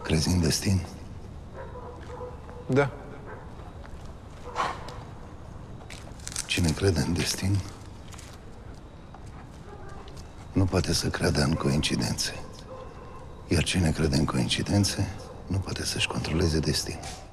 Crezi în destin? Da. Cine crede în destin nu poate să creadă în coincidențe. Iar cine crede în coincidențe nu poate să-și controleze destinul.